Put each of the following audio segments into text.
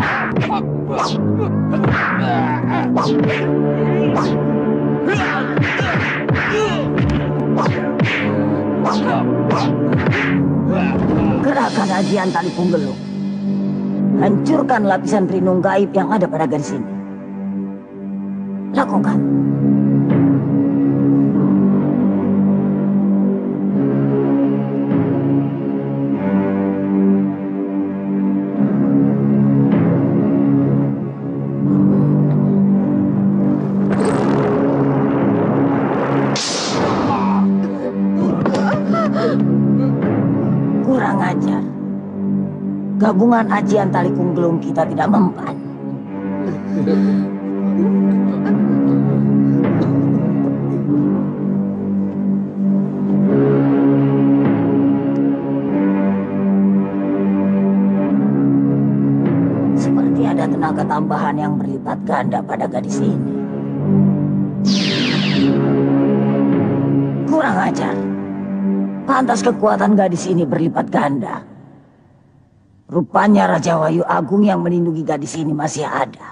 Gerakan ajian tali punggelung. Hancurkan lapisan pelindung gaib yang ada pada gadis ini. Lakukan. Kurang ajar. Gabungan ajian tali punggelung kita tidak mempan. Seperti ada tenaga tambahan yang berlipat ganda pada gadis ini. Kurang ajar. Pantas kekuatan gadis ini berlipat ganda. Rupanya Raja Wahyu Agung yang melindungi gadis ini masih ada.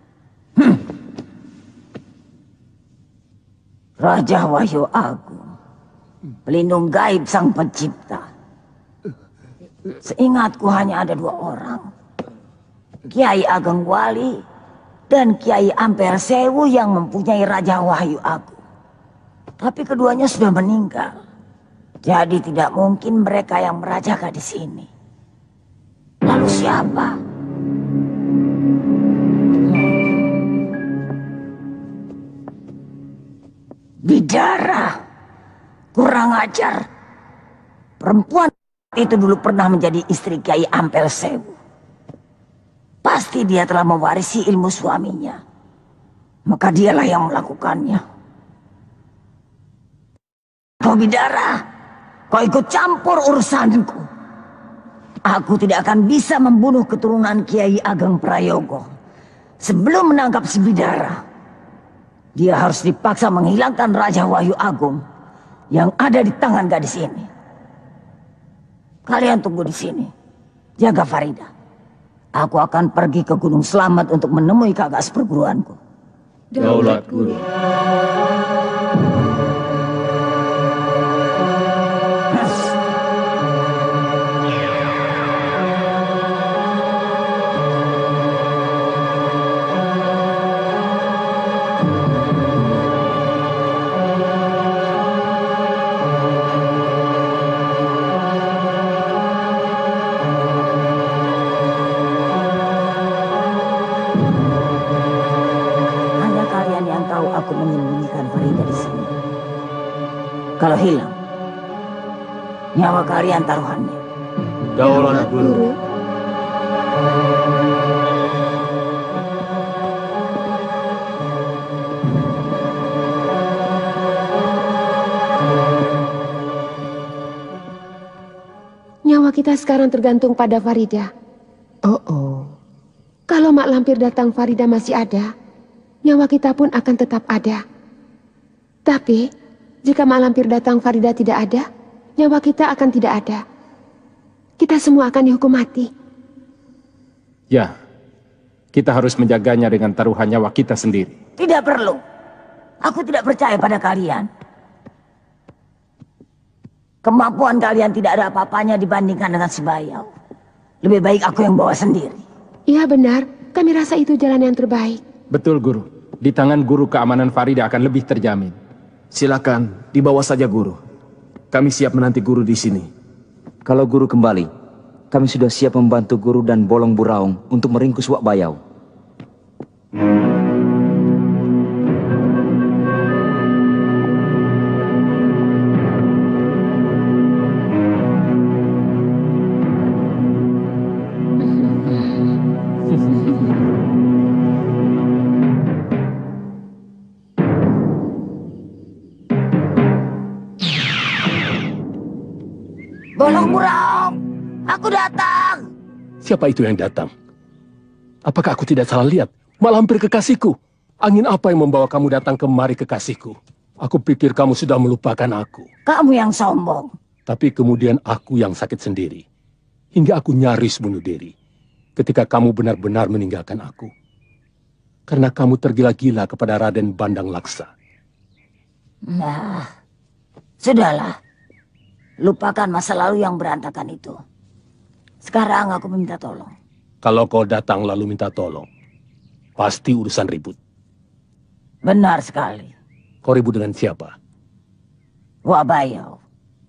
Raja Wahyu Agung, pelindung gaib sang pencipta. Seingatku hanya ada 2 orang. Kiai Ageng Wali dan Kiai Ampel Sewu yang mempunyai Raja Wahyu Agung. Tapi keduanya sudah meninggal. Jadi tidak mungkin mereka yang meraja gadis ini. Lalu siapa? Bidara. Kurang ajar. Perempuan itu dulu pernah menjadi istri Kiai Ampel Sewu. Pasti dia telah mewarisi ilmu suaminya. Maka dialah yang melakukannya. Kau Bidara, kau ikut campur urusanku. Aku tidak akan bisa membunuh keturunan Kiai Ageng Prayogo sebelum menangkap si Bidara. Dia harus dipaksa menghilangkan Raja Wahyu Agung yang ada di tangan gadis ini. Kalian tunggu di sini, jaga Farida. Aku akan pergi ke Gunung Selamat untuk menemui kakak seperguruanku. Daulat Guru. Aku menyembunyikan Farida di sini. Kalau hilang, nyawa kalian taruhannya. Daulat Guru. Nyawa kita sekarang tergantung pada Farida. Oh. Kalau Mak Lampir datang Farida masih ada, nyawa kita pun akan tetap ada. Tapi, jika Mak Lampir datang Farida tidak ada, nyawa kita akan tidak ada. Kita semua akan dihukum mati. Ya, kita harus menjaganya dengan taruhan nyawa kita sendiri. Tidak perlu. Aku tidak percaya pada kalian. Kemampuan kalian tidak ada apa-apanya dibandingkan dengan si Bayau. Lebih baik aku yang bawa sendiri. Iya benar, kami rasa itu jalan yang terbaik. Betul, Guru. Di tangan Guru keamanan Farida akan lebih terjamin. Silakan, dibawa saja Guru. Kami siap menanti Guru di sini. Kalau Guru kembali, kami sudah siap membantu Guru dan Bolong Buraung untuk meringkus Wak Bayau. Bolong Buraung, aku datang. Siapa itu yang datang? Apakah aku tidak salah lihat? Mak Lampir kekasihku. Angin apa yang membawa kamu datang kemari kekasihku? Aku pikir kamu sudah melupakan aku. Kamu yang sombong. Tapi kemudian aku yang sakit sendiri. Hingga aku nyaris bunuh diri. ketika kamu benar-benar meninggalkan aku. Karena kamu tergila-gila kepada Raden Bandang Laksa. Nah, sudahlah. Lupakan masa lalu yang berantakan itu. Sekarang aku meminta tolong. Kalau kau datang lalu minta tolong, pasti urusan ribut. Benar sekali. Kau ribut dengan siapa? Wabayau.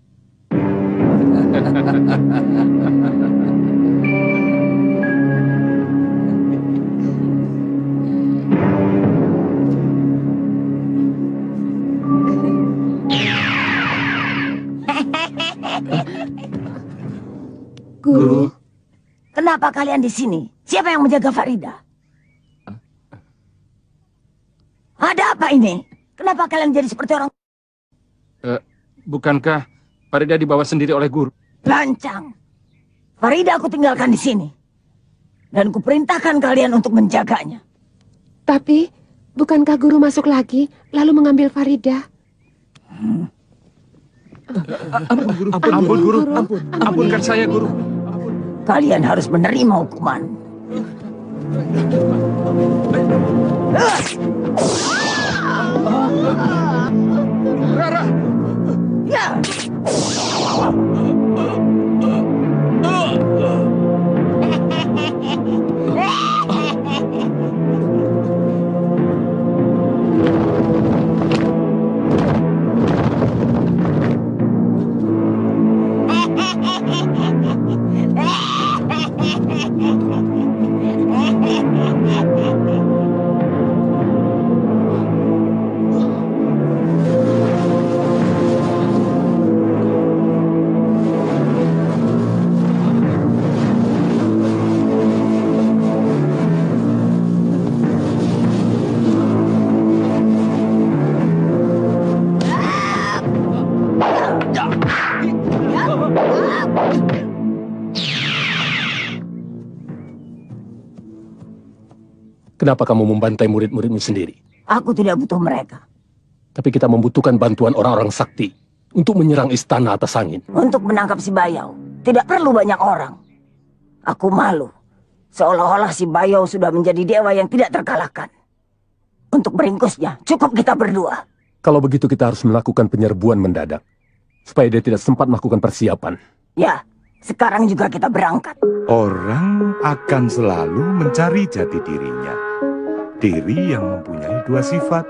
Guru. Kenapa kalian di sini? Siapa yang menjaga Farida? Ada apa ini? Kenapa kalian jadi seperti orang Bukankah Farida dibawa sendiri oleh guru? lancang? Farida aku tinggalkan di sini. Dan kuperintahkan kalian untuk menjaganya. Tapi, bukankah guru masuk lagi, lalu mengambil Farida? Ampun, guru. Ampunkan saya, guru. Kalian harus menerima hukuman. Rara! Ya. Kenapa kamu membantai murid-muridmu sendiri? Aku tidak butuh mereka. Tapi kita membutuhkan bantuan orang-orang sakti untuk menyerang istana atas angin. Untuk menangkap si Bayau, tidak perlu banyak orang. Aku malu. Seolah-olah si Bayau sudah menjadi dewa yang tidak terkalahkan. Untuk meringkusnya, cukup kita berdua. Kalau begitu kita harus melakukan penyerbuan mendadak. Supaya dia tidak sempat melakukan persiapan. Ya, sekarang juga kita berangkat. Orang akan selalu mencari jati dirinya. Diri yang mempunyai dua sifat.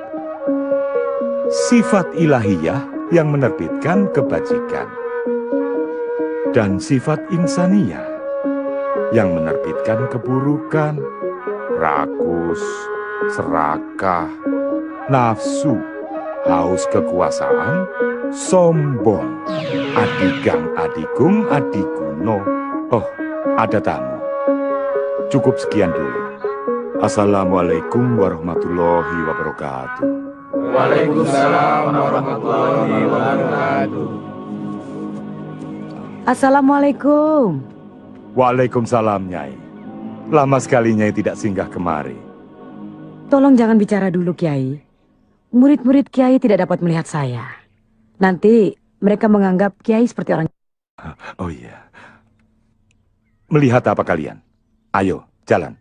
Sifat ilahiyah yang menerbitkan kebajikan. Dan sifat insaniyah yang menerbitkan keburukan, rakus, serakah, nafsu, haus kekuasaan, sombong, adigang adigung adiguno. Oh, ada tamu. Cukup sekian dulu. Assalamualaikum warahmatullahi wabarakatuh. Waalaikumsalam warahmatullahi wabarakatuh. Assalamualaikum. Waalaikumsalam, Nyai. Lama sekali Nyai tidak singgah kemari. Tolong jangan bicara dulu, Kiai. Murid-murid Kiai tidak dapat melihat saya. Nanti mereka menganggap Kiai seperti orang... Oh iya. Melihat apa kalian? Ayo, jalan.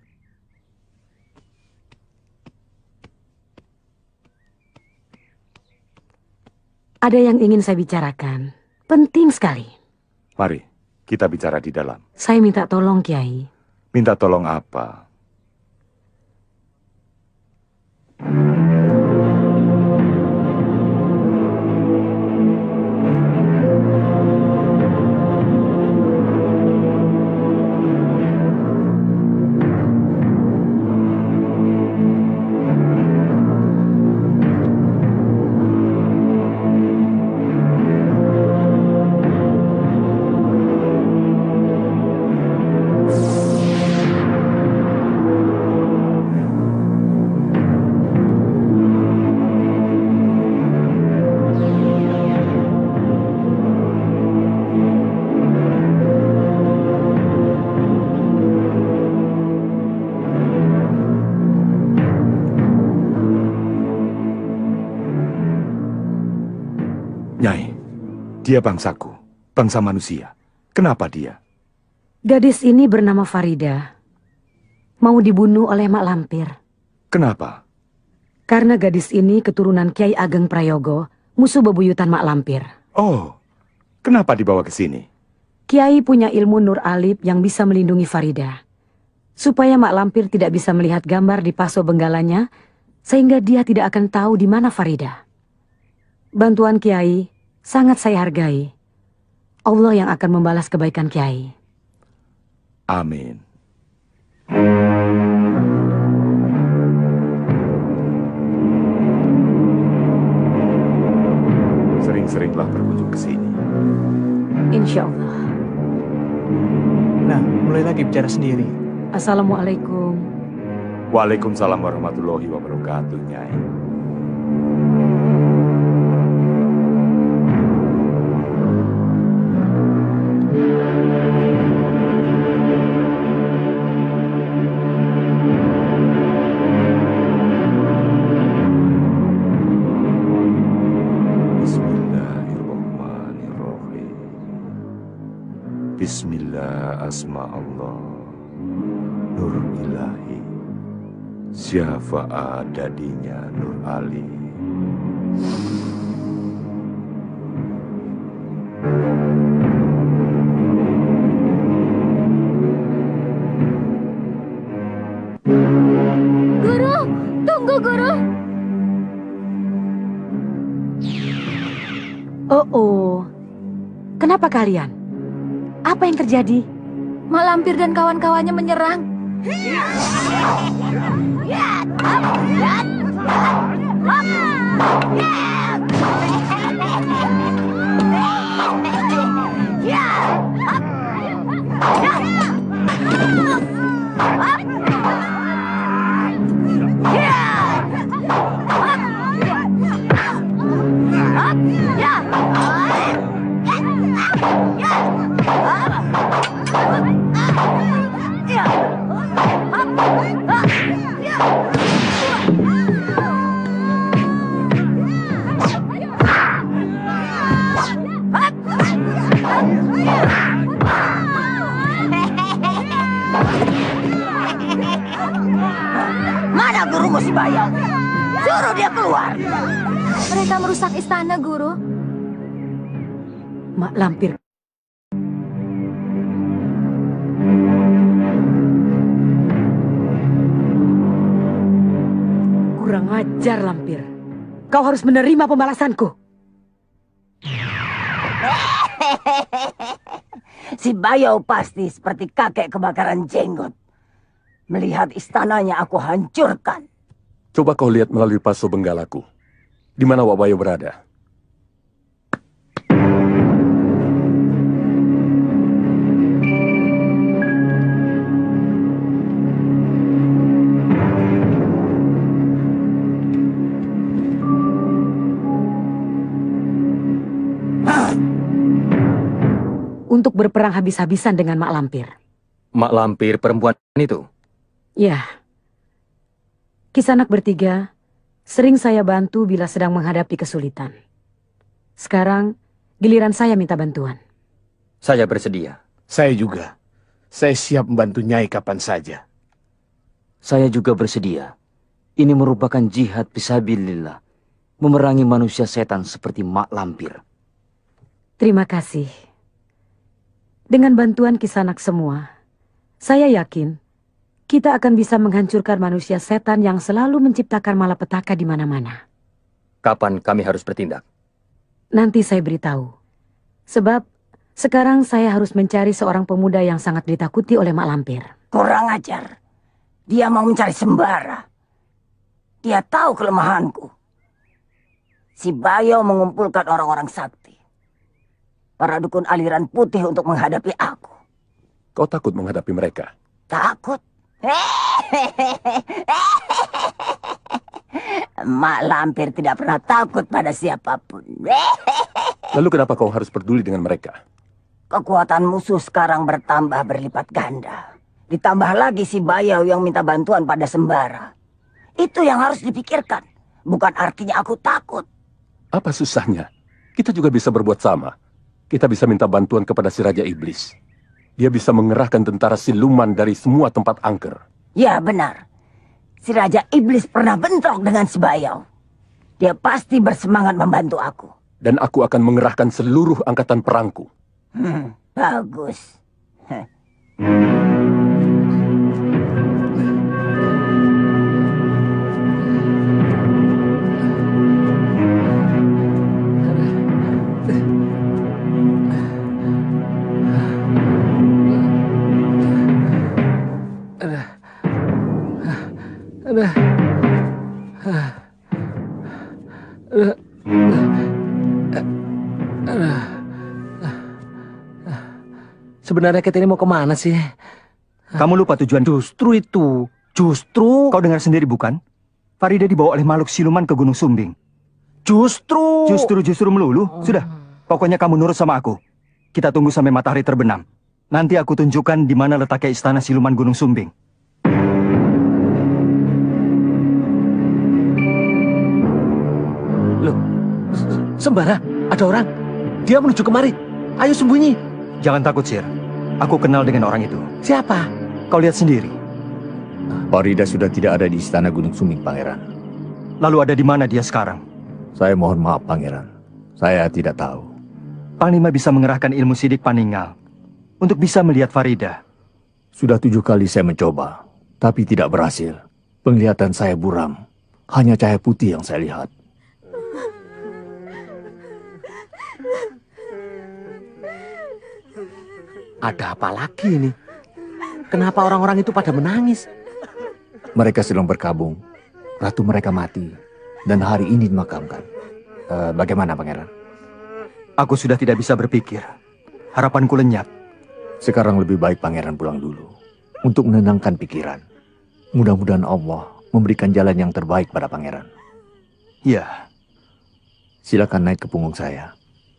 Ada yang ingin saya bicarakan. Penting sekali. Mari, kita bicara di dalam. Saya minta tolong, Kiai. Minta tolong apa? Nyai, dia bangsaku, bangsa manusia. Kenapa dia? Gadis ini bernama Farida. mau dibunuh oleh Mak Lampir. Kenapa? Karena gadis ini keturunan Kiai Ageng Prayogo, musuh bebuyutan Mak Lampir. Oh, kenapa dibawa ke sini? Kiai punya ilmu Nur Alib yang bisa melindungi Farida. Supaya Mak Lampir tidak bisa melihat gambar di paso benggalanya, sehingga dia tidak akan tahu di mana Farida. Bantuan Kiai sangat saya hargai. Allah yang akan membalas kebaikan Kiai. Amin. Sering-seringlah berkunjung ke sini. Insya Allah. Nah, mulai lagi bicara sendiri. Assalamualaikum. Waalaikumsalam warahmatullahi wabarakatuh, Nyai. Bismillahirrahmanirrahim. Bismillah asma Allah. Nur ilahi. Syafaat dadinya Nur Ali. Guru, tunggu guru. Oh, kenapa kalian? Apa yang terjadi? Mak Lampir dan kawan-kawannya menyerang. Mana gurumu si Bayau? Suruh dia keluar. Mereka merusak istana, guru. Mak Lampir. Kurang ajar, Lampir. Kau harus menerima pembalasanku. Si Bayau pasti seperti kakek kebakaran jenggot. Melihat istananya aku hancurkan. Coba kau lihat melalui paso benggalaku. Di mana Wak Bayo berada? Untuk berperang habis-habisan dengan Mak Lampir. Mak Lampir perempuan itu? Ya. Kisanak bertiga sering saya bantu bila sedang menghadapi kesulitan. Sekarang giliran saya minta bantuan. Saya bersedia. Saya juga. Saya siap membantu Nyai kapan saja. Saya juga bersedia. Ini merupakan jihad fisabilillah. Memerangi manusia setan seperti Mak Lampir. Terima kasih. Dengan bantuan Kisanak semua, saya yakin kita akan bisa menghancurkan manusia setan yang selalu menciptakan malapetaka di mana-mana. Kapan kami harus bertindak? Nanti saya beritahu. Sebab sekarang saya harus mencari seorang pemuda yang sangat ditakuti oleh Mak Lampir. Kurang ajar. Dia mau mencari sembara. Dia tahu kelemahanku. Si Bayo mengumpulkan orang-orang sakti. Para dukun aliran putih untuk menghadapi aku. Kau takut menghadapi mereka? Takut? Mak Lampir tidak pernah takut pada siapapun. Lalu kenapa kau harus peduli dengan mereka? Kekuatan musuh sekarang bertambah berlipat ganda. Ditambah lagi si Bayau yang minta bantuan pada sembara. Itu yang harus dipikirkan. Bukan artinya aku takut. Apa susahnya? Kita juga bisa berbuat sama. Kita bisa minta bantuan kepada si Raja Iblis. Dia bisa mengerahkan tentara siluman dari semua tempat angker. Ya benar. Si Raja Iblis pernah bentrok dengan si Bayau. Dia pasti bersemangat membantu aku. Dan aku akan mengerahkan seluruh angkatan perangku. Bagus. Sebenarnya kita ini mau kemana sih? Kamu lupa tujuan. Justru itu. Justru. Kau dengar sendiri bukan? Farida dibawa oleh makhluk siluman ke Gunung Sumbing. Justru melulu. Sudah, pokoknya kamu nurut sama aku. Kita tunggu sampai matahari terbenam. Nanti aku tunjukkan di mana letaknya istana siluman Gunung Sumbing. Loh, Sembara, ada orang. Dia menuju kemari. Ayo sembunyi. Jangan takut, Sir. Aku kenal dengan orang itu. Siapa? Kau lihat sendiri. Farida sudah tidak ada di istana Gunung Sumbing, Pangeran. Lalu ada di mana dia sekarang? Saya mohon maaf, Pangeran. Saya tidak tahu. Panglima bisa mengerahkan ilmu sidik Paninggal untuk bisa melihat Farida. Sudah 7 kali saya mencoba, tapi tidak berhasil. Penglihatan saya buram. Hanya cahaya putih yang saya lihat. Ada apa lagi ini? Kenapa orang-orang itu pada menangis? Mereka sedang berkabung. Ratu mereka mati. Dan hari ini dimakamkan. Bagaimana, Pangeran? Aku sudah tidak bisa berpikir. Harapanku lenyap. Sekarang lebih baik Pangeran pulang dulu. Untuk menenangkan pikiran. Mudah-mudahan Allah memberikan jalan yang terbaik pada Pangeran. Ya. Silakan naik ke punggung saya.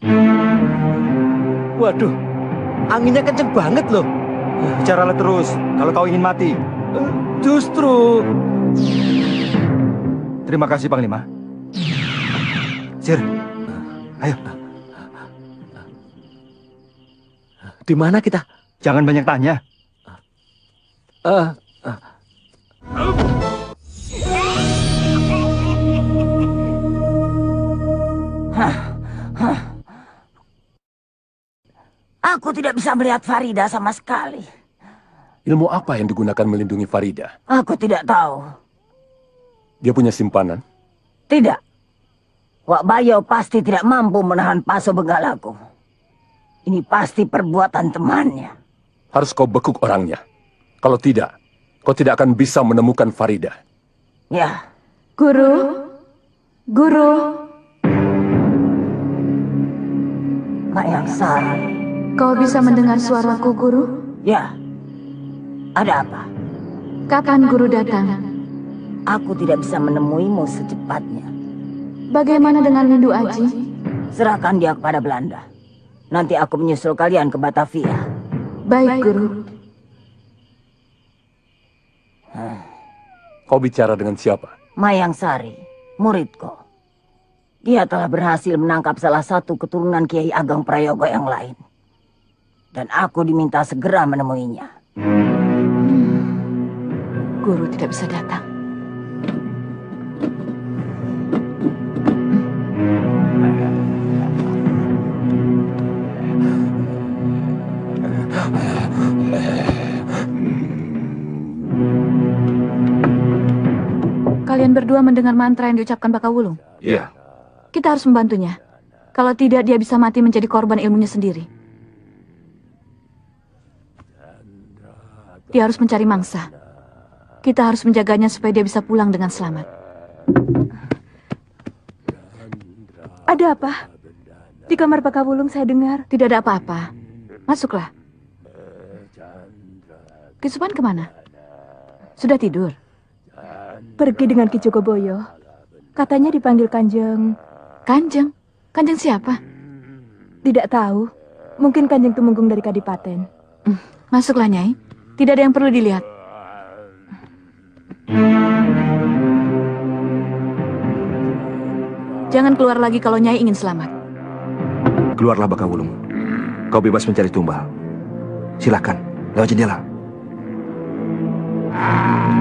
Waduh, anginnya kenceng banget loh. Bicaralah terus, kalau kau ingin mati. Justru. Terima kasih, Panglima. Sir, ayo. Di mana kita? Jangan banyak tanya. Aku tidak bisa melihat Farida sama sekali. Ilmu apa yang digunakan melindungi Farida? Aku tidak tahu. Dia punya simpanan? Tidak. Wak Bayau pasti tidak mampu menahan Paso Benggalaku. Ini pasti perbuatan temannya. Harus kau bekuk orangnya. Kalau tidak, kau tidak akan bisa menemukan Farida. Ya. Guru? Mayang Sari. Kau bisa mendengar suaraku, Guru? Ya. Ada apa? Kapan Guru datang? Aku tidak bisa menemuimu secepatnya. Bagaimana dengan Lindu Aji? Serahkan dia kepada Belanda. Nanti aku menyusul kalian ke Batavia. Baik, Guru. Kau bicara dengan siapa? Mayang Sari, muridku. Dia telah berhasil menangkap salah satu keturunan Kiai Ageng Prayogo yang lain. Dan aku diminta segera menemuinya. Guru tidak bisa datang. Kalian berdua mendengar mantra yang diucapkan Bakawulung? Iya. Kita harus membantunya. Kalau tidak, dia bisa mati menjadi korban ilmunya sendiri. Dia harus mencari mangsa. Kita harus menjaganya supaya dia bisa pulang dengan selamat. Ada apa? Di kamar Bakawulung saya dengar. Tidak ada apa-apa. Masuklah. Kisupan kemana? Sudah tidur? Pergi dengan Ki Jogoboyo. Katanya dipanggil Kanjeng. Kanjeng? Kanjeng siapa? Tidak tahu. Mungkin Kanjeng Tumenggung dari Kadipaten. Masuklah, Nyai. Tidak ada yang perlu dilihat. Jangan keluar lagi kalau Nyai ingin selamat. Keluarlah Bakawulung. Kau bebas mencari tumbal. Silakan, lewat jendela.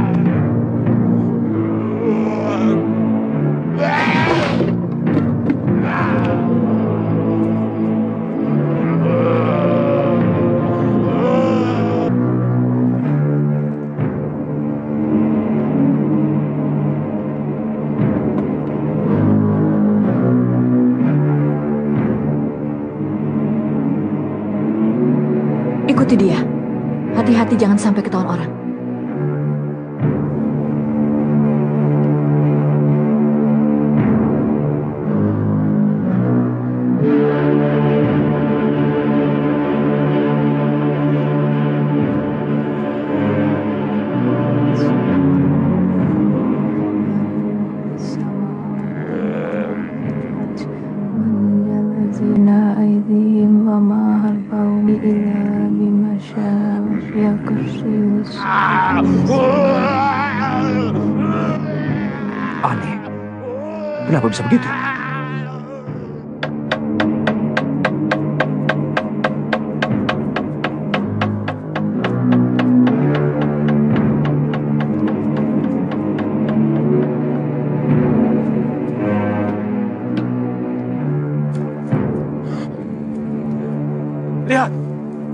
Itu dia. Hati-hati jangan sampai ketahuan orang. Aneh. Kenapa bisa begitu? Lihat.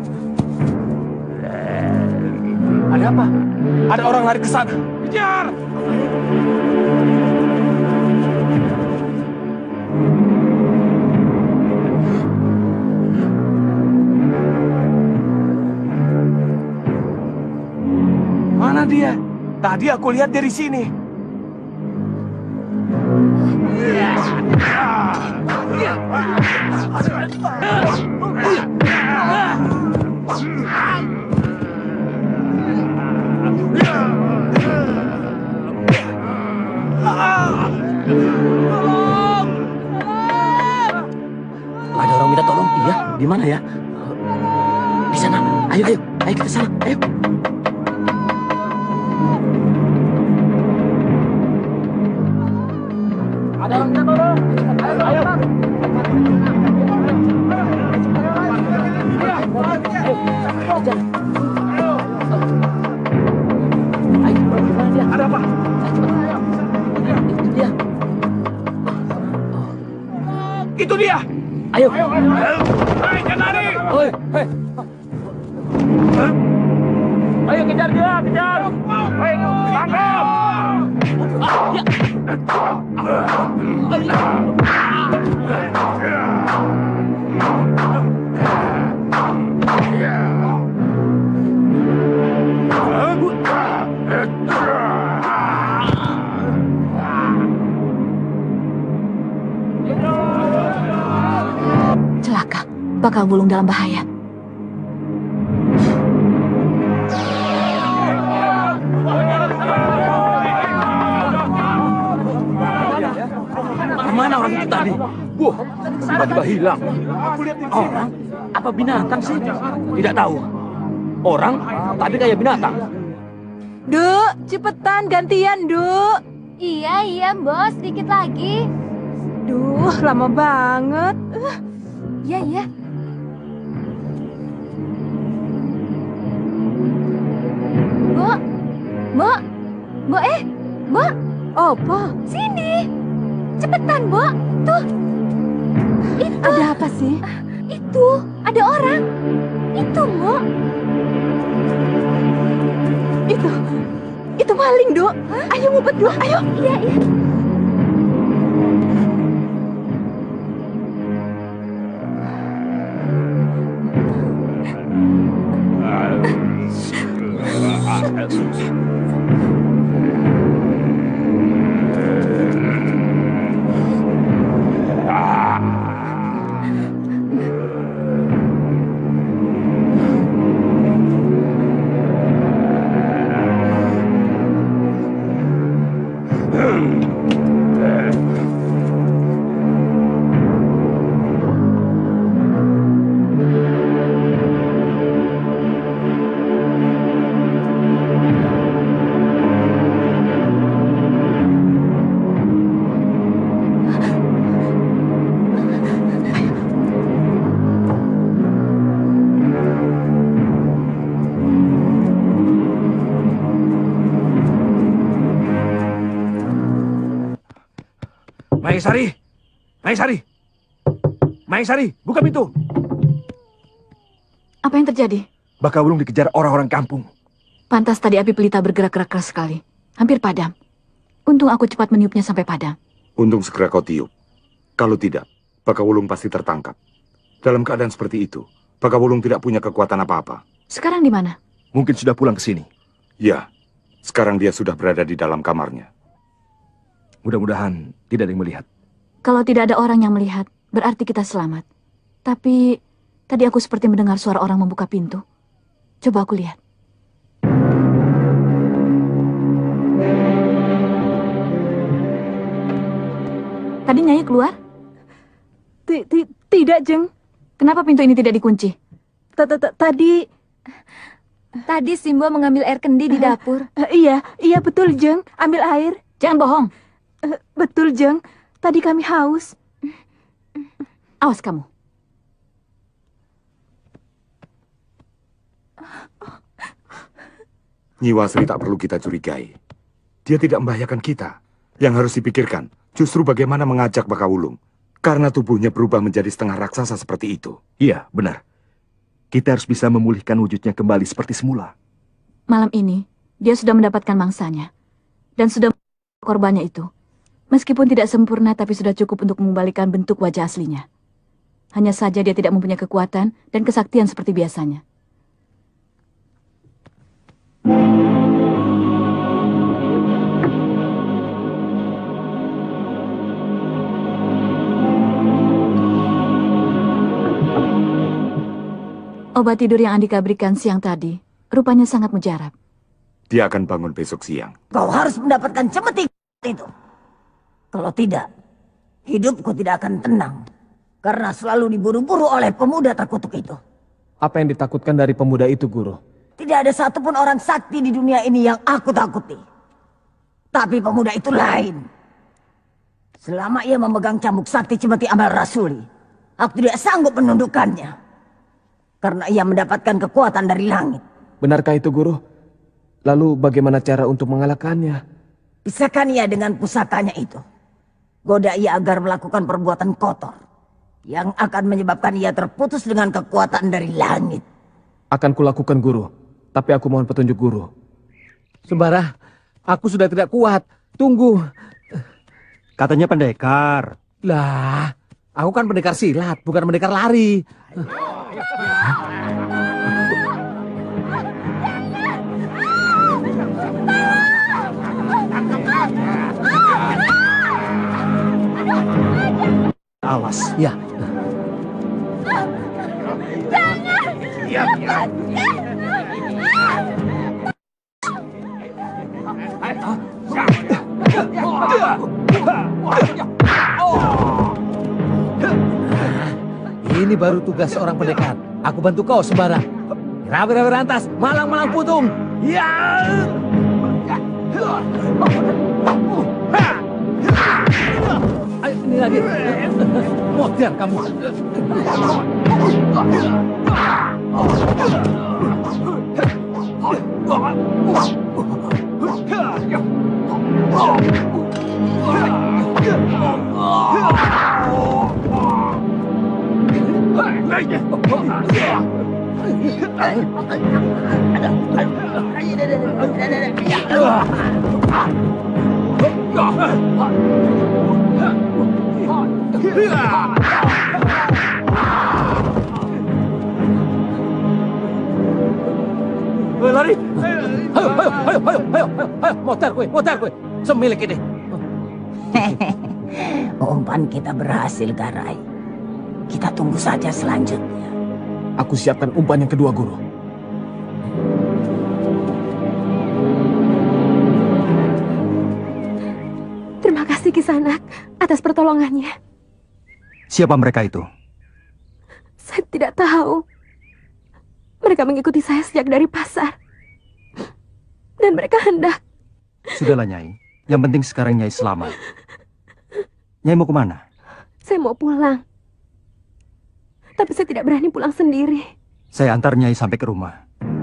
Ada apa? Ada orang lari ke sana. Kejar! Mana dia? Tadi aku lihat dari sini. Ada orang minta tolong. Iya, di mana ya? Di sana. Ayo kita sana. Ayo. Ada orang minta tolong. Ayo. Ada apa? Itu dia. Ayo. Hei, jangan lari. Ayo kejar dia, kejar. Ayo, tangkap. Celaka, bakal Wulung dalam bahaya. Kemana orang itu tadi? Wah, tiba-tiba hilang. Orang? Apa binatang sih? Tidak tahu. Orang, tapi kayak binatang. Duk, cepetan gantian, Duk. Iya, Bos. Dikit lagi. Duh, lama banget. Iya. Bo. Apa? Sini. Cepetan, Bo. Tuh. Itu. Ada apa sih? Itu. Ada orang. Itu, Bo. Itu maling, Duk. Ayo ngumpet, Duk. Ayo. Iya. Maesari, buka pintu. Apa yang terjadi? Baka Wulung dikejar orang-orang kampung. Pantas tadi api pelita bergerak-gerak keras sekali. Hampir padam. Untung aku cepat meniupnya sampai padam. Untung segera kau tiup. Kalau tidak, Baka Wulung pasti tertangkap. Dalam keadaan seperti itu, Baka Wulung tidak punya kekuatan apa-apa. Sekarang di mana? Mungkin sudah pulang ke sini. Ya, sekarang dia sudah berada di dalam kamarnya. Mudah-mudahan tidak ada yang melihat. Kalau tidak ada orang yang melihat, berarti kita selamat. Tapi tadi aku seperti mendengar suara orang membuka pintu. Coba aku lihat. Tadi Nyai keluar? Tidak, Jeng. Kenapa pintu ini tidak dikunci? Tadi Simbo mengambil air kendi di dapur. Iya betul, Jeng. Ambil air. Jangan bohong. Betul, Jeng. Tadi kami haus. Awas kamu. Nyi Wasri tak perlu kita curigai. Dia tidak membahayakan kita. Yang harus dipikirkan justru bagaimana mengajak Bakawulung. Karena tubuhnya berubah menjadi setengah raksasa seperti itu. Iya, benar. Kita harus bisa memulihkan wujudnya kembali seperti semula. Malam ini, dia sudah mendapatkan mangsanya. Dan sudah korbannya itu. Meskipun tidak sempurna, tapi sudah cukup untuk mengembalikan bentuk wajah aslinya. Hanya saja dia tidak mempunyai kekuatan dan kesaktian seperti biasanya. Obat tidur yang Andika berikan siang tadi, rupanya sangat mujarab. Dia akan bangun besok siang. Kau harus mendapatkan cemeti itu. Kalau tidak, hidupku tidak akan tenang. Karena selalu diburu-buru oleh pemuda terkutuk itu. Apa yang ditakutkan dari pemuda itu, Guru? Tidak ada satupun orang sakti di dunia ini yang aku takuti. Tapi pemuda itu lain. Selama ia memegang cambuk sakti Cemeti Amal Rasuli, aku tidak sanggup menundukkannya. Karena ia mendapatkan kekuatan dari langit. Benarkah itu, Guru? Lalu bagaimana cara untuk mengalahkannya? Pisahkan ia dengan pusakanya itu. Goda ia agar melakukan perbuatan kotor. Yang akan menyebabkan ia terputus dengan kekuatan dari langit. Akan kulakukan, Guru. Tapi aku mohon petunjuk, Guru. Sembara, aku sudah tidak kuat. Tunggu. Katanya pendekar. Lah, aku kan pendekar silat, bukan pendekar lari. Awas. Ya. Jangan! Ini baru tugas seorang pendekar. Aku bantu kau, Sembara. Rawi-rawi rantas, malang-malang putung. Ya! Ayo, ini lagi. Modern kamu. Lari. Ayo, motor gue. Semilik ini. Umpan kita berhasil, Garai. Kita tunggu saja selanjutnya. Aku siapkan umpan yang kedua, Guru. Terima kasih Kisanak atas pertolongannya. Siapa mereka itu? Saya tidak tahu. Mereka mengikuti saya sejak dari pasar. Dan mereka hendak... Sudahlah, Nyai. Yang penting sekarang Nyai selamat. Nyai mau kemana? Saya mau pulang. Tapi saya tidak berani pulang sendiri. Saya antar Nyai sampai ke rumah.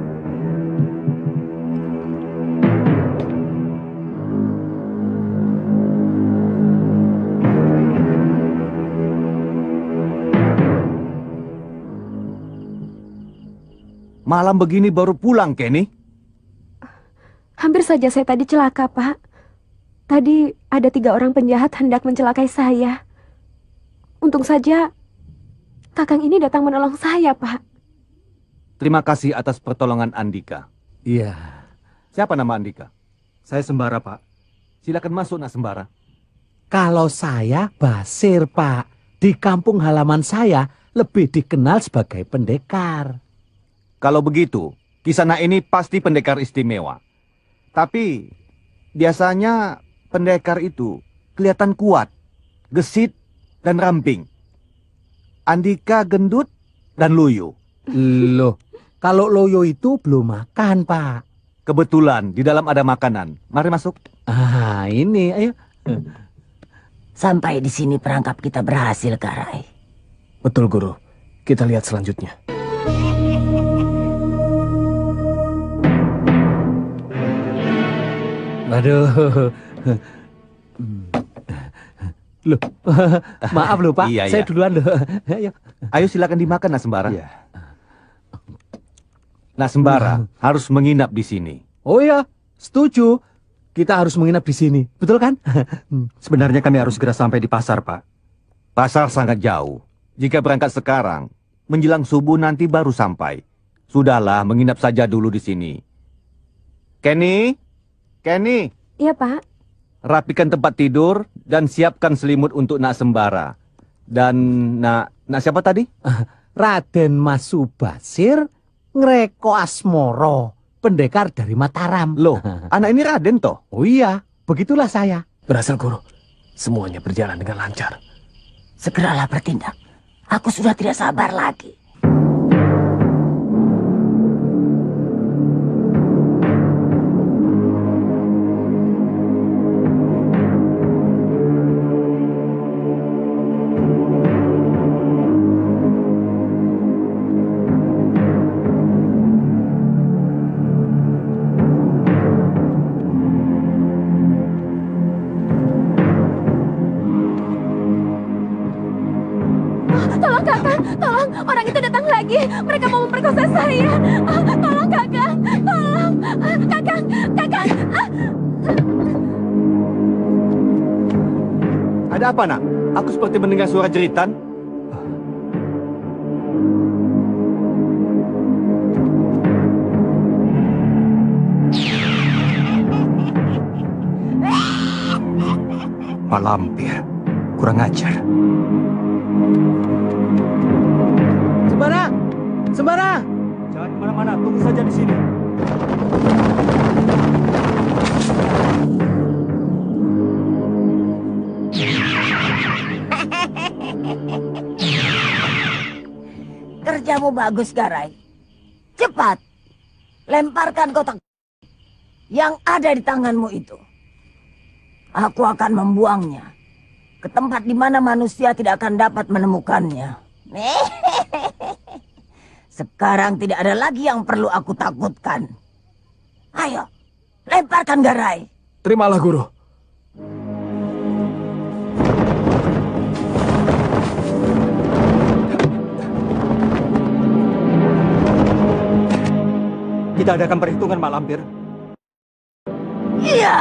Malam begini baru pulang, Kenny? Hampir saja saya tadi celaka, Pak. Tadi ada 3 orang penjahat hendak mencelakai saya. Untung saja Kakang ini datang menolong saya, Pak. Terima kasih atas pertolongan Andika. Iya. Siapa nama Andika? Saya Sembara, Pak. Silakan masuk, Nak Sembara. Kalau saya Basir, Pak. Di kampung halaman saya lebih dikenal sebagai pendekar. Kalau begitu, Kisana ini pasti pendekar istimewa. Tapi biasanya pendekar itu kelihatan kuat, gesit, dan ramping. Andika gendut dan loyo. Loh, kalau loyo itu belum makan, Pak. Kebetulan di dalam ada makanan. Mari masuk. Ah, ini, ayo. Sampai di sini perangkap kita berhasil, Garai. Betul, Guru. Kita lihat selanjutnya. Waduh. Loh, maaf loh, Pak. Iya, saya iya. duluan loh. Ayo. Ayo silakan dimakan, Nak Sembara. Nak Sembara harus menginap di sini. Oh ya, setuju. Kita harus menginap di sini, betul kan? Sebenarnya kami harus segera sampai di pasar, Pak. Pasar sangat jauh. Jika berangkat sekarang, menjelang subuh nanti baru sampai. Sudahlah, menginap saja dulu di sini. Kenny? Kenny? Iya, Pak. Rapikan tempat tidur dan siapkan selimut untuk Nak Sembara. Dan Nak siapa tadi? Raden Mas Subasir Ngreko Asmoro, pendekar dari Mataram. Loh, anak ini Raden toh? Oh iya, begitulah saya. Berhasil, Guru. Semuanya berjalan dengan lancar. Segeralah bertindak. Aku sudah tidak sabar lagi. Tolong kakak, tolong, orang itu datang lagi. Mereka mau memperkosa saya. Tolong kakak, tolong, kakak, kakak. Ada apa, Nak? Aku seperti mendengar suara jeritan. Pak Lampir, kurang ajar. Sembara! Sembara! Jangan kemana-mana, tunggu saja di sini. Kerjamu bagus, Garai. Cepat, lemparkan kotak yang ada di tanganmu itu. Aku akan membuangnya ke tempat di mana manusia tidak akan dapat menemukannya. Sekarang tidak ada lagi yang perlu aku takutkan. Ayo, lemparkan, Garai. Terimalah, Guru. Kita adakan perhitungan, Mak Lampir. Iya.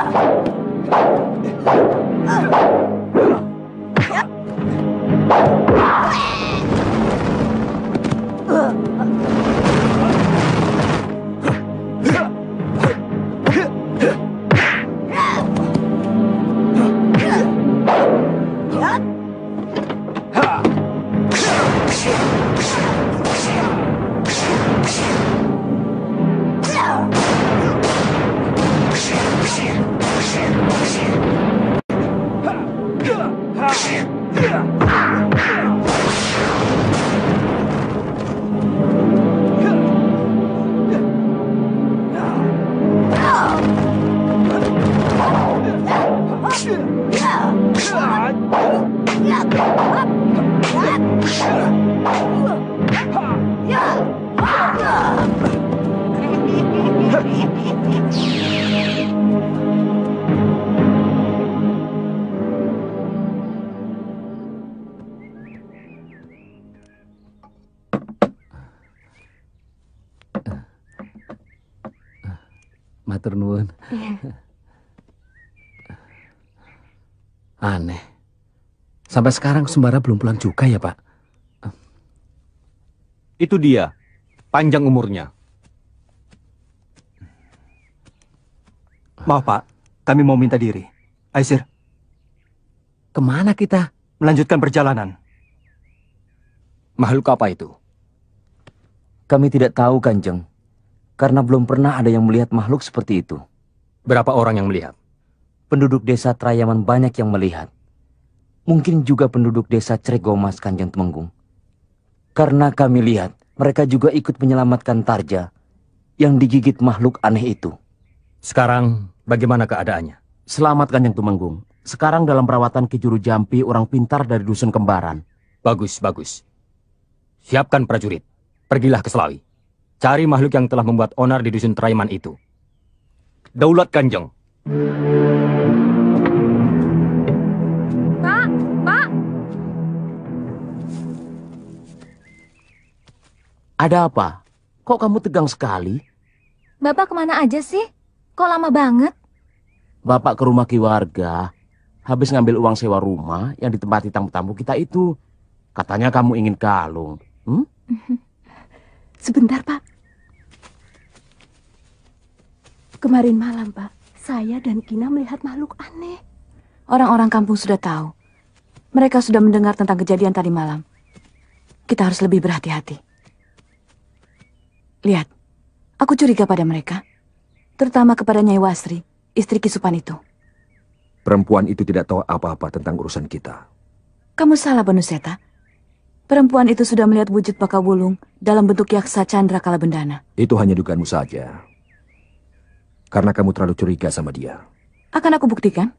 Matur nuwun. Aneh. Sampai sekarang Sembara belum pulang juga ya, Pak? Itu dia. panjang umurnya. Maaf Pak, kami mau minta diri. Aisir. Kemana kita? Melanjutkan perjalanan. Makhluk apa itu? Kami tidak tahu, Kanjeng. Karena belum pernah ada yang melihat makhluk seperti itu. Berapa orang yang melihat? Penduduk desa Trayaman banyak yang melihat. Mungkin juga penduduk desa Ceregomas, Kanjeng Temenggung. Karena kami lihat, mereka juga ikut menyelamatkan Tarja yang digigit makhluk aneh itu. Sekarang, bagaimana keadaannya? Selamat, Kanjeng Temenggung. Sekarang dalam perawatan Ki Juru Jampi, orang pintar dari Dusun Kembaran. Bagus, bagus. Siapkan prajurit. Pergilah ke Selawi. Cari makhluk yang telah membuat onar di Dusun Trayaman itu. Daulat Kanjeng. Pak, Pak. Ada apa? Kok kamu tegang sekali? Bapak kemana aja sih? Kok lama banget? Bapak ke rumah Ki Warga. Habis ngambil uang sewa rumah yang ditempati tamu-tamu kita itu. Katanya kamu ingin kalung. Sebentar, Pak. Kemarin malam, Pak, saya dan Kina melihat makhluk aneh. Orang-orang kampung sudah tahu. Mereka sudah mendengar tentang kejadian tadi malam. Kita harus lebih berhati-hati. Lihat, aku curiga pada mereka. Terutama kepada Nyai Wasri, istri Kisupan itu. Perempuan itu tidak tahu apa-apa tentang urusan kita. Kamu salah, Banuseta. Perempuan itu sudah melihat wujud Pakawulung dalam bentuk Yaksa Chandra Kalabendana. Itu hanya dugaanmu saja. Karena kamu terlalu curiga sama dia. Akan aku buktikan.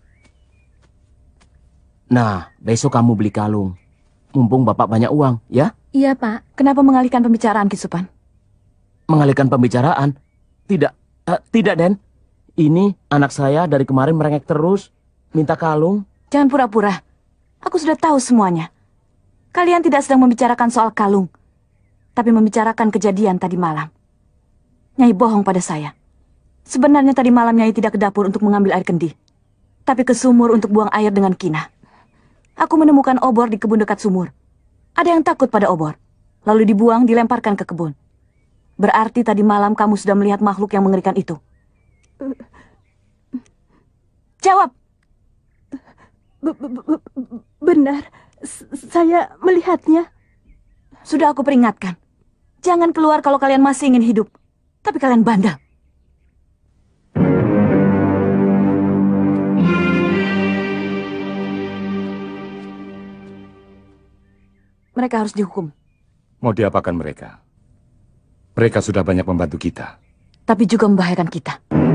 Nah, besok kamu beli kalung. Mumpung Bapak banyak uang, ya? Iya, Pak. Kenapa mengalihkan pembicaraan, Kisupan? Mengalihkan pembicaraan? Tidak, tidak, Den. Ini anak saya dari kemarin merengek terus. Minta kalung. Jangan pura-pura. Aku sudah tahu semuanya. Kalian tidak sedang membicarakan soal kalung. Tapi membicarakan kejadian tadi malam. Nyai bohong pada saya. Sebenarnya tadi malam Nyai tidak ke dapur untuk mengambil air kendi. Tapi ke sumur untuk buang air dengan Kina. Aku menemukan obor di kebun dekat sumur. Ada yang takut pada obor. Lalu dibuang, dilemparkan ke kebun. Berarti tadi malam kamu sudah melihat makhluk yang mengerikan itu. Jawab. Benar, saya melihatnya. Sudah aku peringatkan. Jangan keluar kalau kalian masih ingin hidup. Tapi kalian bandel. Mereka harus dihukum. Mau diapakan mereka? Mereka sudah banyak membantu kita. Tapi juga membahayakan kita.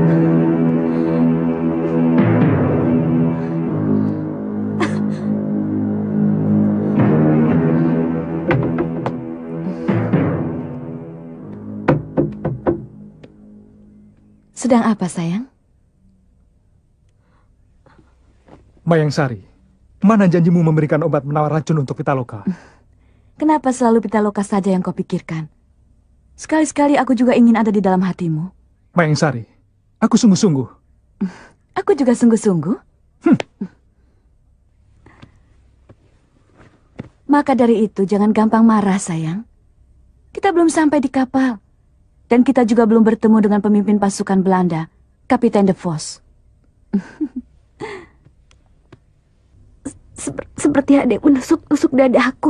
Sedang apa, sayang? Mayang Sari, mana janjimu memberikan obat menawar racun untuk Pitaloka? Kenapa selalu Pitaloka saja yang kau pikirkan? Sekali-sekali aku juga ingin ada di dalam hatimu. Mayang Sari, aku sungguh-sungguh. Aku juga sungguh-sungguh. Maka dari itu jangan gampang marah, sayang. Kita belum sampai di kapal. Dan kita juga belum bertemu dengan pemimpin pasukan Belanda, Kapiten de Vos. Seperti ada yang menusuk-nusuk dada aku.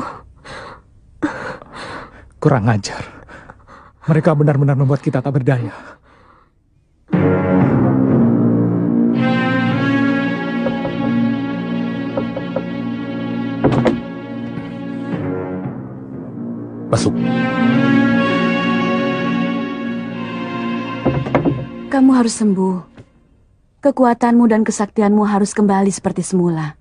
Kurang ajar. Mereka benar-benar membuat kita tak berdaya. Masuk. Kamu harus sembuh. Kekuatanmu dan kesaktianmu harus kembali seperti semula.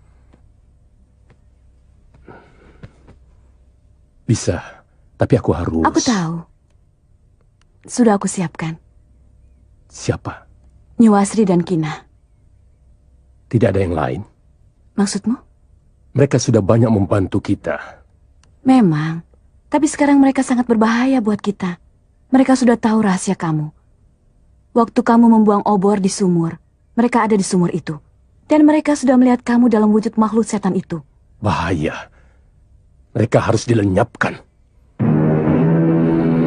Bisa, tapi aku harus... Aku tahu. Sudah aku siapkan. Siapa? Nyai Wasri dan Kina. Tidak ada yang lain? Maksudmu? Mereka sudah banyak membantu kita. Memang. Tapi sekarang mereka sangat berbahaya buat kita. Mereka sudah tahu rahasia kamu. Waktu kamu membuang obor di sumur, mereka ada di sumur itu. Dan mereka sudah melihat kamu dalam wujud makhluk setan itu. Bahaya. Mereka harus dilenyapkan.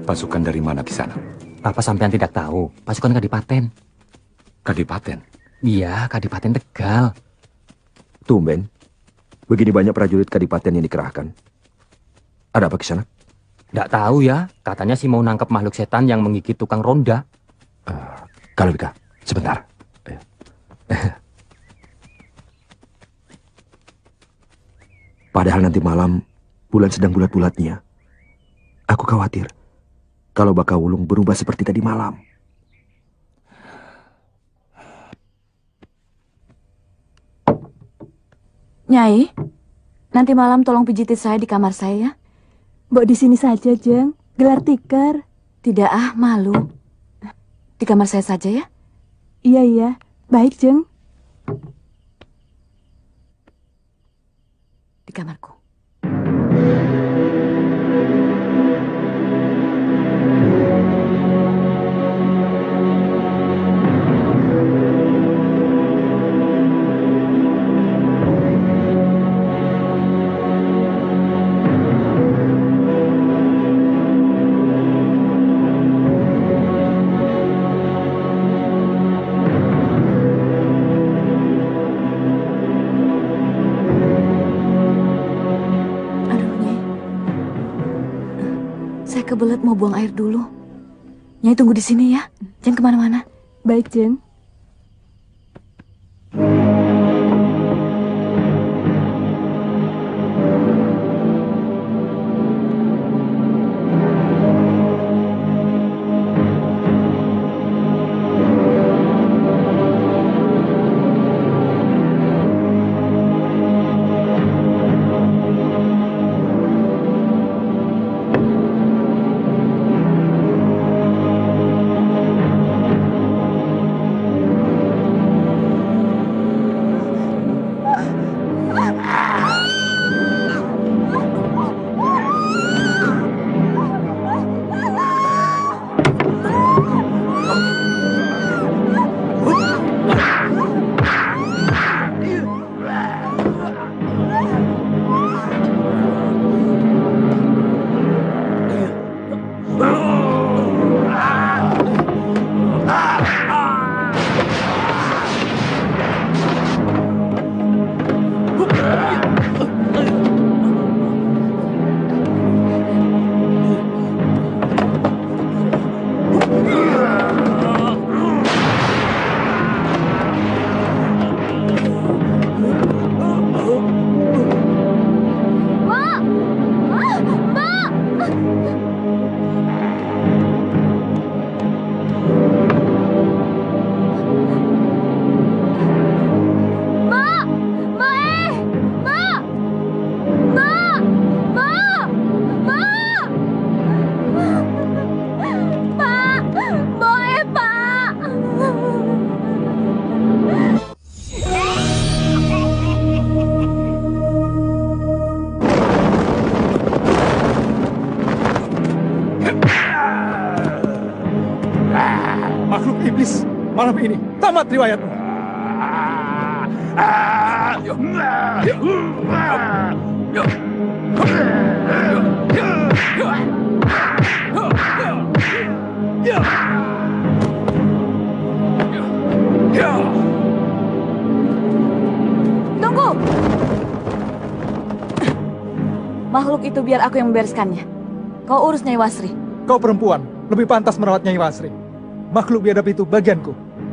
Pasukan dari mana Kisanak? Apa sampean tidak tahu? Pasukan Kadipaten. Kadipaten? Iya, Kadipaten Tegal. Tumben, begini banyak prajurit Kadipaten yang dikerahkan. Ada apa Kisanak? Tidak tahu ya, katanya sih mau nangkep makhluk setan yang menggigit tukang ronda. Kalabika, sebentar. Padahal nanti malam bulan sedang bulat-bulatnya. Aku khawatir kalau Bakawulung berubah seperti tadi malam. Nyai, nanti malam tolong pijitin saya di kamar saya ya. Mbok di sini saja, Jeng. Gelar tikar. Tidak malu. Di kamar saya saja ya. Iya. Baik, Jeng. Di kamarku. Kebelet mau buang air dulu. Nyai tunggu di sini ya, jangan kemana-mana. Baik, Jeng. Makhluk iblis, malam ini tamat riwayatmu. Tunggu! Makhluk itu biar aku yang membereskannya. Kau urus Nyai Wasri. Kau perempuan, lebih pantas merawat Nyai Wasri. Makhluk biadab itu bagianku.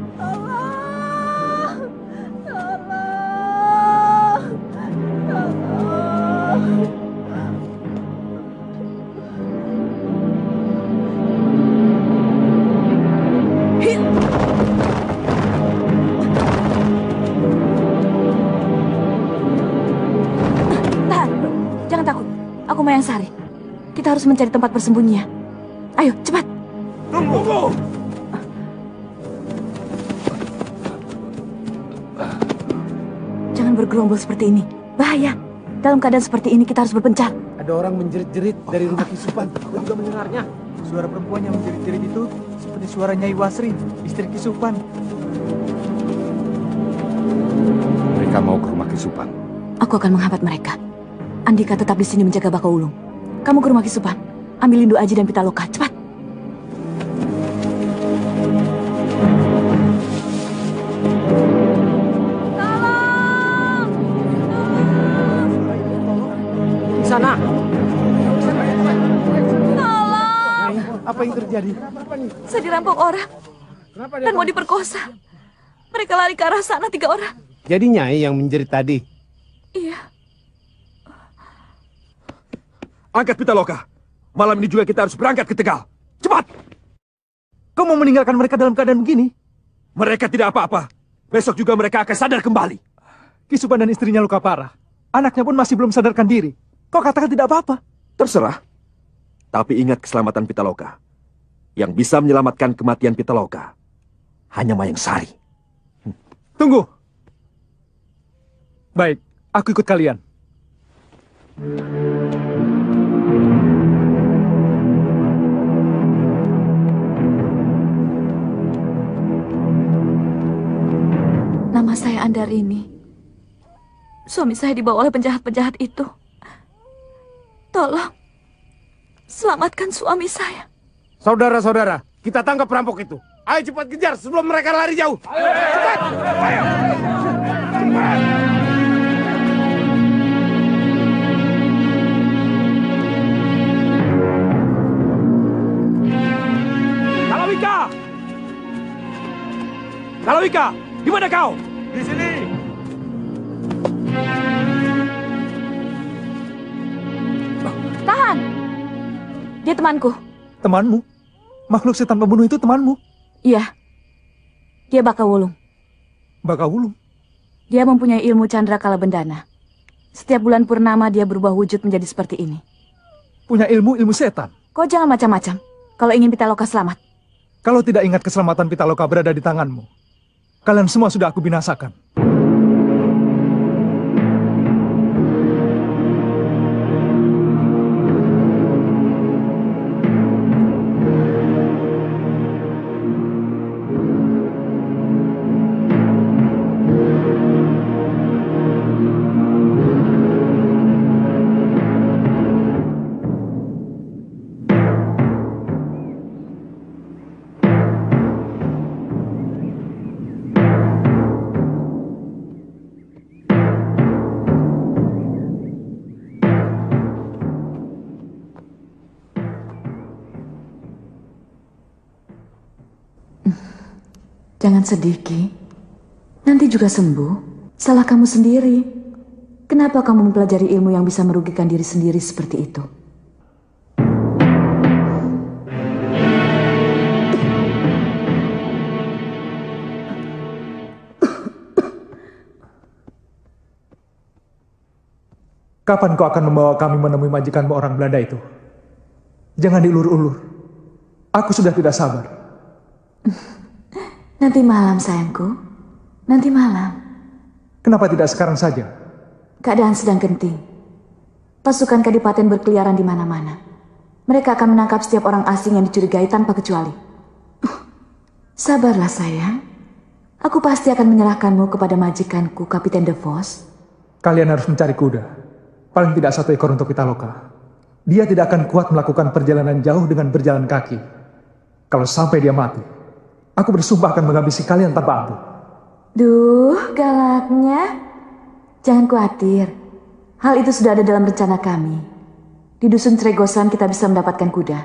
Tahan, jangan takut. Aku Mayang Sari. Kita harus mencari tempat bersembunyinya. Ayo, cepat. Tunggu! Jangan bergerombol seperti ini. Bahaya. Dalam keadaan seperti ini kita harus berpencar. Ada orang menjerit-jerit dari rumah Kisupan. Aku juga mendengarnya. Suara perempuan yang menjerit-jerit itu seperti suara Nyai Wasri, istri Kisupan. Mereka mau ke rumah Kisupan. Aku akan menghambat mereka. Andika tetap di sini menjaga Bakawulung. Kamu ke rumah Kisupan. Ambil Lindu Aji dan Pitaloka. Cepat. Apa yang terjadi? Saya dirampok orang dan mau diperkosa. Mereka lari ke arah sana 3 orang. Jadi Nyai yang menjerit tadi? Iya. Angkat Pitaloka. Malam ini juga kita harus berangkat ke Tegal. Cepat! Kau mau meninggalkan mereka dalam keadaan begini? Mereka tidak apa-apa. Besok juga mereka akan sadar kembali. Ki Suban dan istrinya luka parah. Anaknya pun masih belum sadarkan diri. Kau katakan tidak apa-apa? Terserah. Tapi ingat keselamatan Pitaloka. Yang bisa menyelamatkan kematian Pitaloka hanya Mayang Sari. Tunggu. Baik, aku ikut kalian. Nama saya Andarini. Suami saya dibawa oleh penjahat-penjahat itu. Tolong, selamatkan suami saya. Saudara-saudara, kita tangkap perampok itu. Ayo cepat kejar sebelum mereka lari jauh. Cepat! Ayo! Kalawika! Kalawika, di mana kau? Di sini. Tahan! Dia temanku. Temanmu? Makhluk setan pembunuh itu temanmu? Iya. Dia Bakawulung. Bakawulung? Dia mempunyai ilmu candra kala bendana. Setiap bulan purnama dia berubah wujud menjadi seperti ini. Punya ilmu setan? Kau jangan macam-macam. Kalau ingin Pitaloka selamat. Kalau tidak ingat keselamatan Pitaloka berada di tanganmu, kalian semua sudah aku binasakan. Jangan sedih, Ki. Nanti juga sembuh. Salah kamu sendiri. Kenapa kamu mempelajari ilmu yang bisa merugikan diri sendiri seperti itu? Kapan kau akan membawa kami menemui majikanmu orang Belanda itu? Jangan diulur-ulur. Aku sudah tidak sabar. Nanti malam, sayangku. Nanti malam. Kenapa tidak sekarang saja? Keadaan sedang genting. Pasukan Kadipaten berkeliaran di mana-mana. Mereka akan menangkap setiap orang asing yang dicurigai tanpa kecuali. Sabarlah, sayang. Aku pasti akan menyerahkanmu kepada majikanku, Kapiten De Vos. Kalian harus mencari kuda. Paling tidak 1 ekor untuk Pitaloka. Dia tidak akan kuat melakukan perjalanan jauh dengan berjalan kaki. Kalau sampai dia mati, aku bersumpah akan menghabisi kalian tanpa ampun. Duh, galaknya. Jangan khawatir. Hal itu sudah ada dalam rencana kami. Di Dusun Tregosan kita bisa mendapatkan kuda.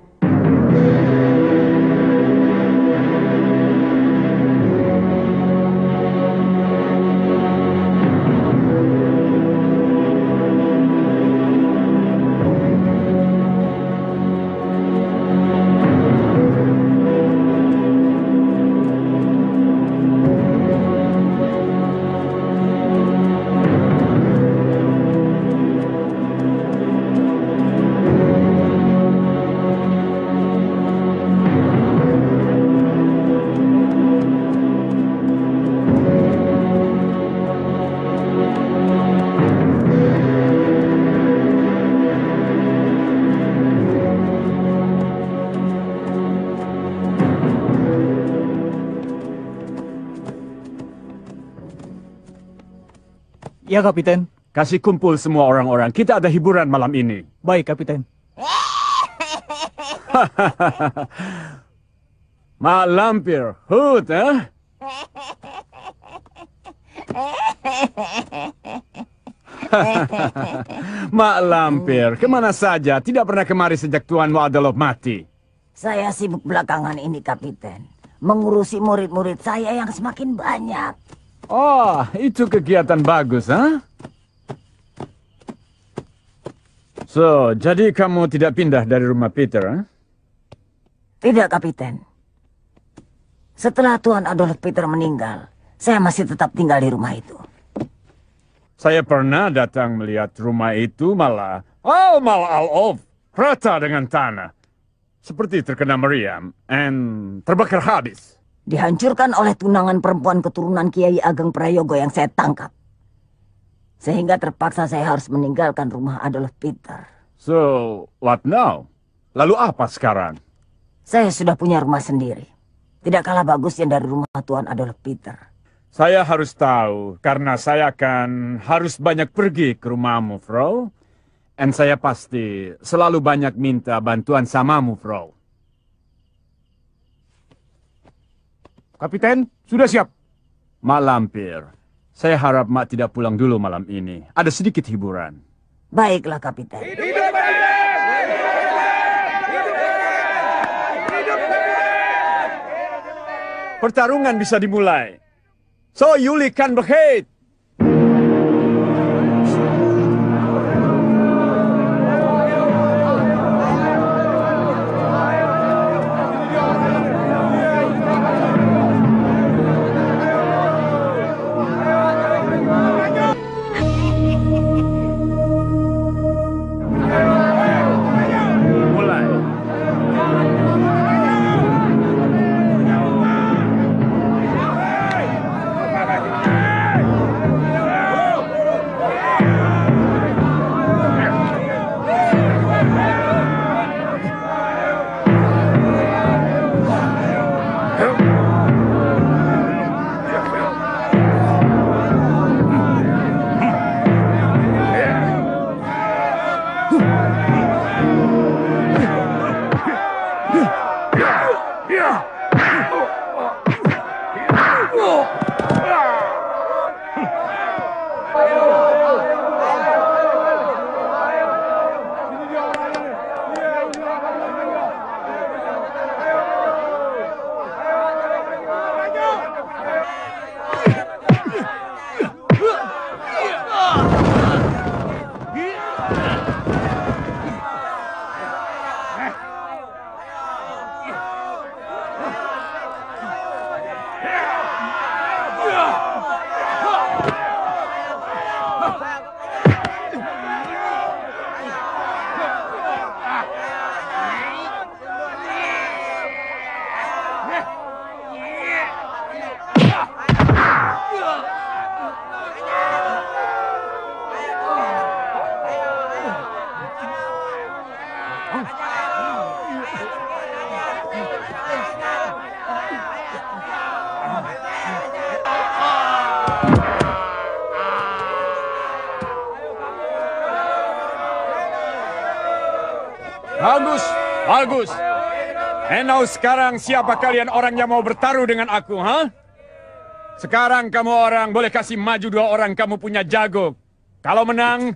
Ya, Kapiten. Kasih kumpul semua orang-orang. Kita ada hiburan malam ini. Baik, Kapiten. Mak Lampir, Hut, eh? Mak Lampir, kemana saja? Tidak pernah kemari sejak tuanmu Adolf mati. Saya sibuk belakangan ini, Kapiten. Mengurusi murid-murid saya yang semakin banyak. Oh, itu kegiatan bagus, ha? So, jadi kamu tidak pindah dari rumah Peter, ha? Tidak, Kapiten. Setelah Tuan Adolf Peter meninggal, saya masih tetap tinggal di rumah itu. Saya pernah datang melihat rumah itu malah all rata dengan tanah. Seperti terkena meriam dan terbakar habis. Dihancurkan oleh tunangan perempuan keturunan Kiai Ageng Prayogo yang saya tangkap. Sehingga terpaksa saya harus meninggalkan rumah Adolf Peter. So, what now? Lalu apa sekarang? Saya sudah punya rumah sendiri. Tidak kalah bagusnya dari rumah Tuan Adolf Peter. Saya harus tahu, karena saya akan harus banyak pergi ke rumahmu, Frau. Dan saya pasti selalu banyak minta bantuan samamu, Frau. Kapiten, sudah siap. Mak Lampir, saya harap Mak tidak pulang dulu malam ini. Ada sedikit hiburan. Baiklah, Kapiten. Pertarungan bisa dimulai. So, Yuli kan berhenti. Bagus, bagus. Now sekarang siapa kalian orang yang mau bertaruh dengan aku, ha? Sekarang kamu orang boleh kasih maju 2 orang kamu punya jago. Kalau menang,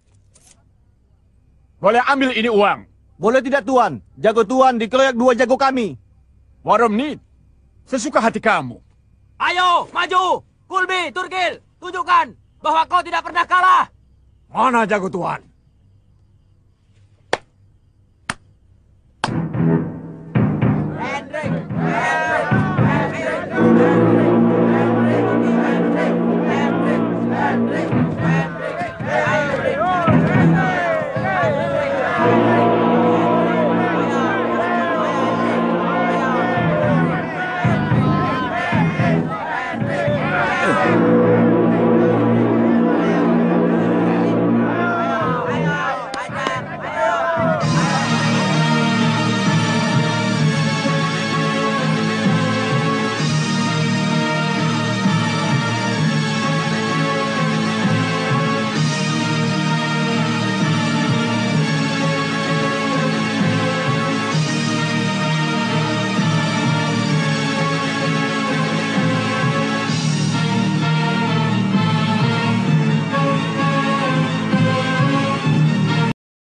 boleh ambil ini uang. Boleh tidak, Tuan? Jago Tuan dikeroyak 2 jago kami. Warum niet? Sesuka hati kamu. Ayo, maju! Kulbi, Turkil, tunjukkan bahwa kau tidak pernah kalah. Mana jago Tuan?